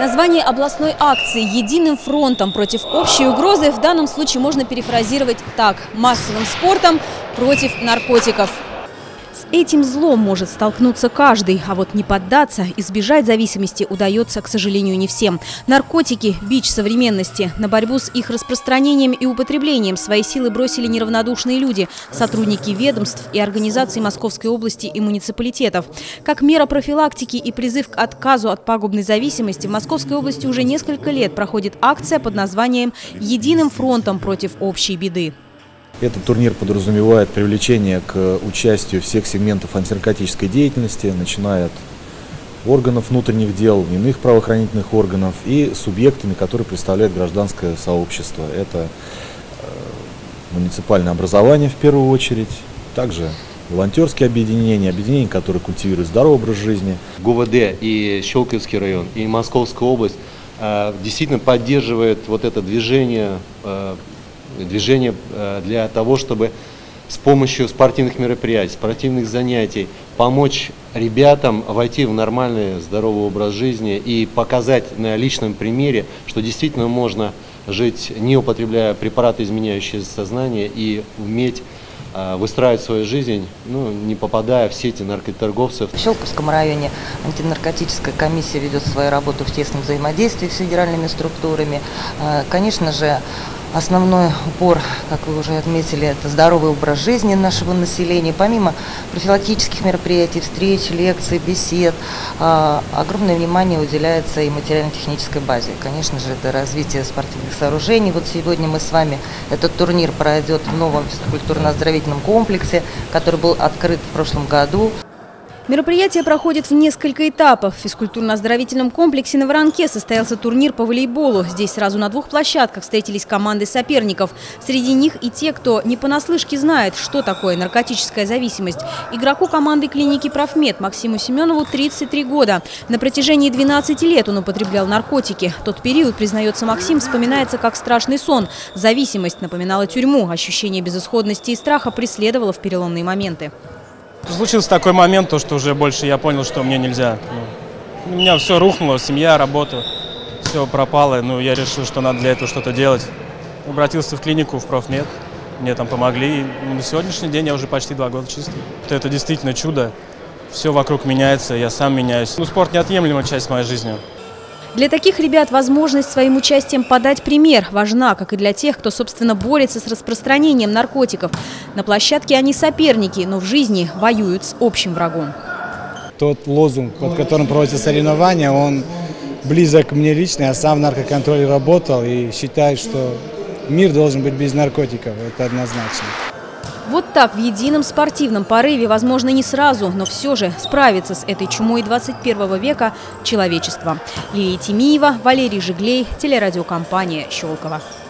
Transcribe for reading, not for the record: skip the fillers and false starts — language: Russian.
Название областной акции «Единым фронтом против общей угрозы» в данном случае можно перефразировать так: массовым спортом против наркотиков. С этим злом может столкнуться каждый, а вот не поддаться, избежать зависимости удается, к сожалению, не всем. Наркотики – бич современности. На борьбу с их распространением и употреблением свои силы бросили неравнодушные люди, сотрудники ведомств и организаций Московской области и муниципалитетов. Как мера профилактики и призыв к отказу от пагубной зависимости в Московской области уже несколько лет проходит акция под названием «Единым фронтом против общей беды». Этот турнир подразумевает привлечение к участию всех сегментов антинаркотической деятельности, начиная от органов внутренних дел, иных правоохранительных органов и субъектами, которые представляют гражданское сообщество. Это муниципальное образование в первую очередь, также волонтерские объединения, которые культивируют здоровый образ жизни. ГУВД и Щелковский район, и Московская область действительно поддерживают вот это движение для того, чтобы с помощью спортивных мероприятий, спортивных занятий помочь ребятам войти в нормальный здоровый образ жизни и показать на личном примере, что действительно можно жить, не употребляя препараты, изменяющие сознание, и уметь выстраивать свою жизнь, не попадая в сети наркоторговцев. В Щелковском районе антинаркотическая комиссия ведет свою работу в тесном взаимодействии с федеральными структурами. Конечно же, основной упор, как вы уже отметили, это здоровый образ жизни нашего населения. Помимо профилактических мероприятий, встреч, лекций, бесед, огромное внимание уделяется и материально-технической базе. Конечно же, это развитие спортивных сооружений. Вот сегодня мы с вами, этот турнир пройдет в новом физкультурно-оздоровительном комплексе, который был открыт в прошлом году. Мероприятие проходит в несколько этапов. В физкультурно-оздоровительном комплексе на Воронке состоялся турнир по волейболу. Здесь сразу на двух площадках встретились команды соперников. Среди них и те, кто не понаслышке знает, что такое наркотическая зависимость. Игроку команды клиники «Профмед» Максиму Семенову 33 года. На протяжении 12 лет он употреблял наркотики. Тот период, признается Максим, вспоминается как страшный сон. Зависимость напоминала тюрьму. Ощущение безысходности и страха преследовало в переломные моменты. Случился такой момент, что уже больше я понял, что мне нельзя. У меня все рухнуло, семья, работа, все пропало. Я решил, что надо для этого что-то делать. Обратился в клинику, в Профмед, мне там помогли. И на сегодняшний день я уже почти 2 года чистый. Это действительно чудо. Все вокруг меняется, я сам меняюсь. Спорт – неотъемлемая часть моей жизни. Для таких ребят возможность своим участием подать пример важна, как и для тех, кто, собственно, борется с распространением наркотиков. На площадке они соперники, но в жизни воюют с общим врагом. Тот лозунг, под которым проводятся соревнования, он близок мне лично. Я сам в наркоконтроле работал и считаю, что мир должен быть без наркотиков. Это однозначно. Вот так в едином спортивном порыве, возможно, не сразу, но все же справиться с этой чумой 21 века человечества. Лилия Тимиева, Валерий Жиглей, телерадиокомпания «Щелково».